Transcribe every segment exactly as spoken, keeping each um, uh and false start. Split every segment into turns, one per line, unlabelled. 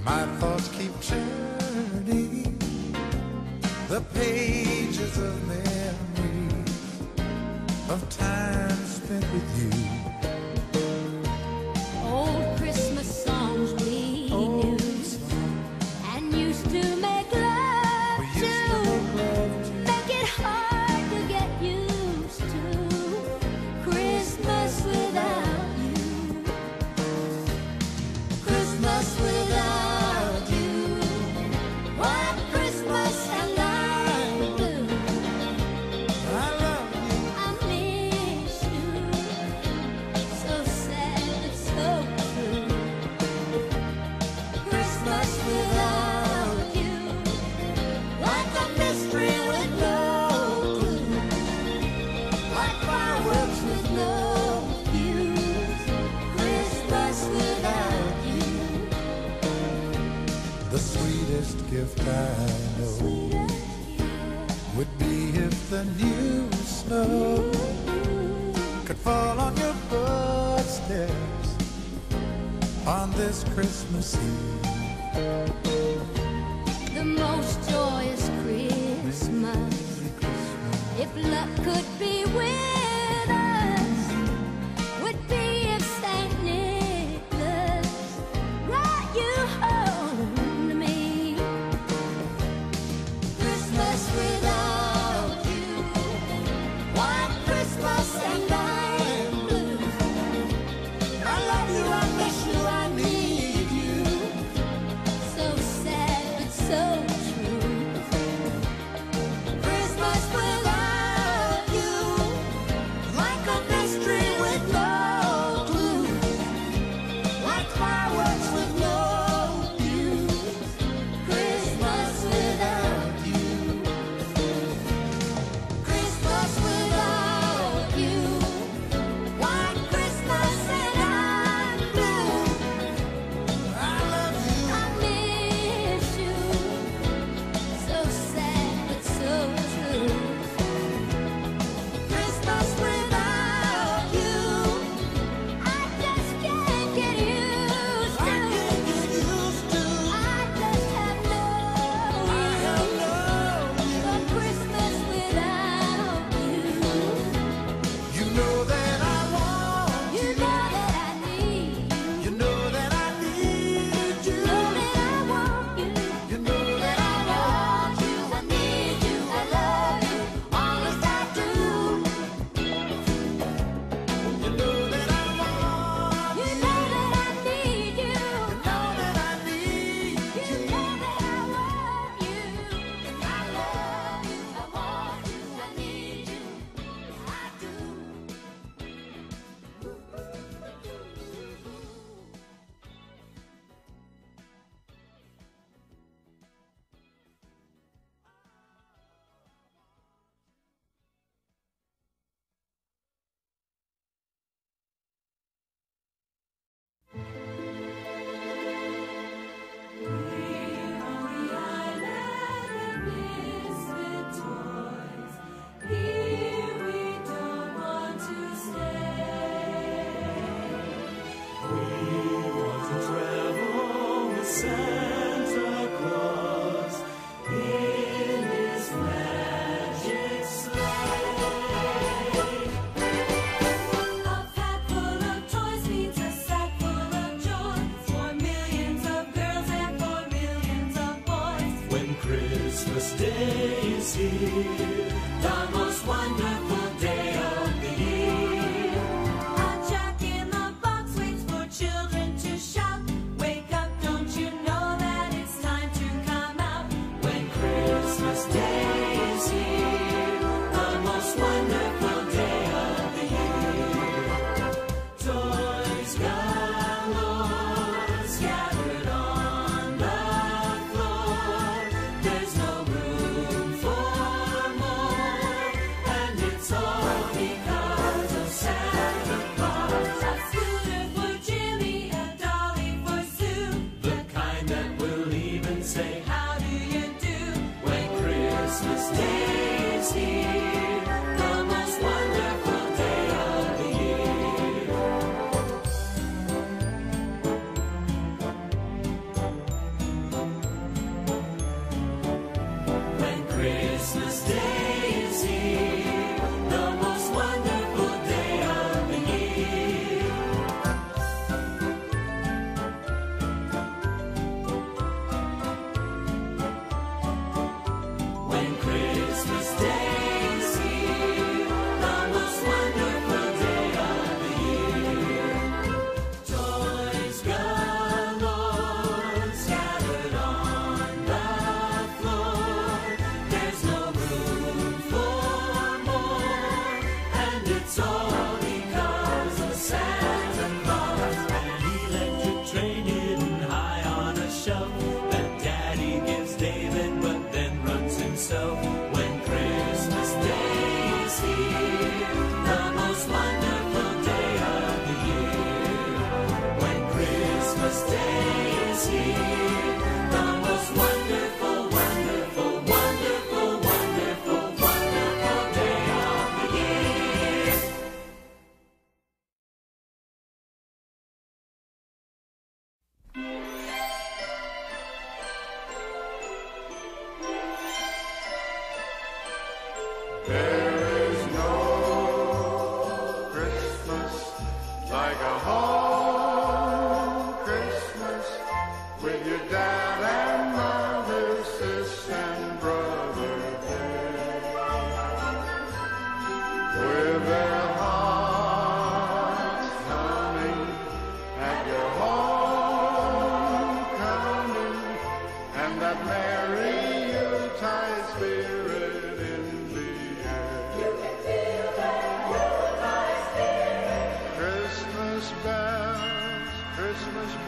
My thoughts keep turning the pages of memory of time spent with you.
Old Christmas songs we knew and used to make love
We
to,
used to make love to.
make it hard to get used to Christmas without you. Christmas without you. White Christmas and I'm blue.
I love you.
I miss you. So sad but so true. Christmas without you. Like a mystery with no clue. Like fireworks with no fuse. Christmas without you.
The sweetest gift I know would be if the new snow could fall on your footsteps on this Christmas Eve.
The most joyous Christmas, if luck could be with us, would be if Saint Nicholas brought you home to me. Christmas without you. White Christmas and I'm blue. I love you, I miss you, I need you. So sad but so true. Christmas without you. Like a mystery with no clue. Like fireworks with no fuse. Christmas without you. Christmas without you. White Christmas and I'm blue.
I love you.
I miss you. So sad but so true. Christmas without you. I just can't get used to.
I can't get used to.
I just have no
I have
use
loved you.
for Christmas without you.
You know that I want
You
you.
know that I need you.
You know that I need you.
Know that I want you.
You know that I want you.
I need you. I love you. Honest I do.
You know that I want
You
you.
know that I need you.
You know that I need
You
you.
know that I want you. I love you. I want you. I need you. I do.
A pack full of toys means a sack full of joy for millions of girls and for millions of boys.
When Christmas Day is here,
The most wonderful day of the year. A jack in the box waits for children to shout. Wake up, don't you know that it's time to come out?
when Christmas Day is here,
The most wonderful day of the year.
toys
Galore scattered on the floor. There's no room for more, and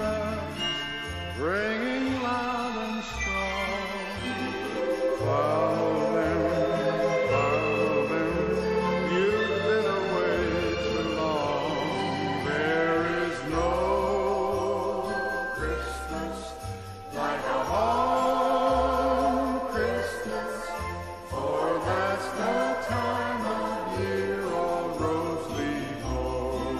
bells ringing loud and strong. Follow them, follow them, you've been away too long. There is no Christmas like a home Christmas, for that's the time of year all roads lead home.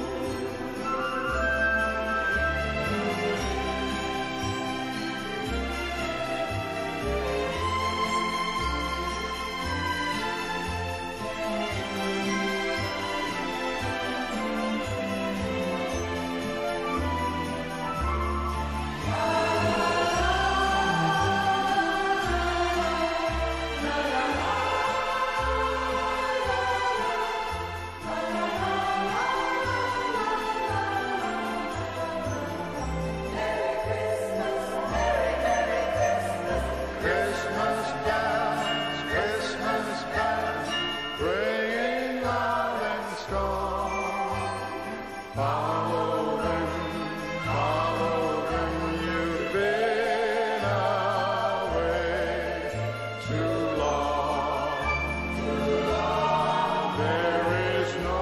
Christmas bells, Christmas bells, ringing loud and strong. Follow them, follow them, you've been away too long. There is no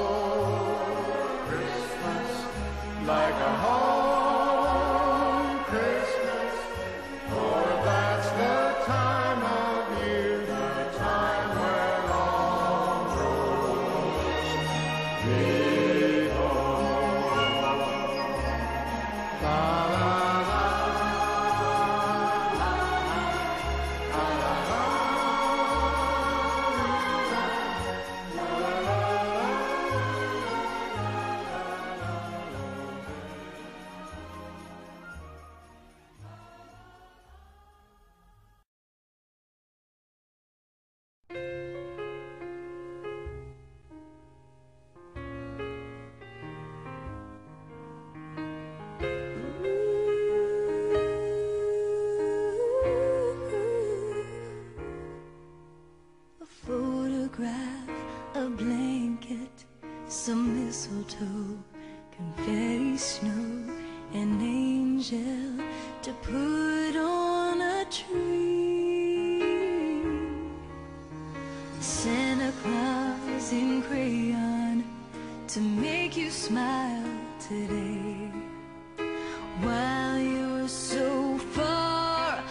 Christmas like a home Christmas, for that's the time of year, the time when all roads lead home. La la la, la la la, la la la.
A photograph, a blanket, some mistletoe, confetti snow, an angel to put on a tree. Santa Claus in crayon to make you smile today, while you're so far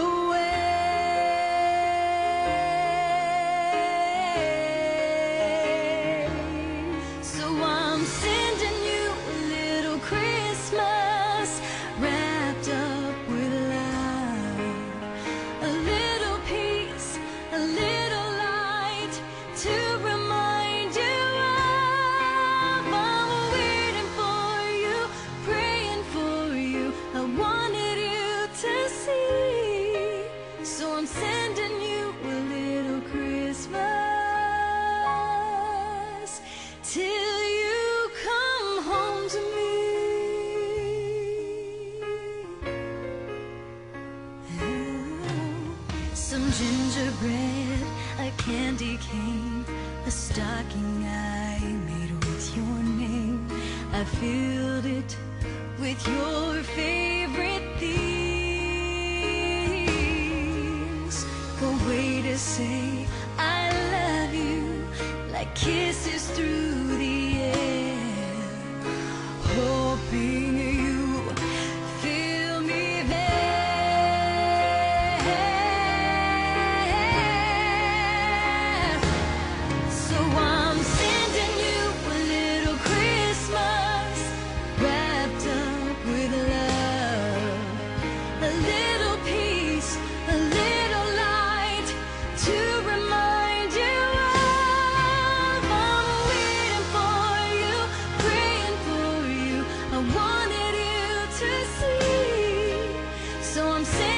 away. So I'm sending you a little Christmas wrapped up with love, a little peace, a little light to remind you of. I'm waiting for you, praying for you, I wanted you to see. So I'm sending you a little Christmas till you come home to me. Some gingerbread, a candy cane, a stocking I made with your name. I filled it with your favorite things. A way to say I love you, like kisses through the air, hoping you feel me there. So I'm sending you a little Christmas wrapped up with love, a little peace, a little light to remind you of. I'm waiting for you, praying for you, I wanted you to see. So I'm sending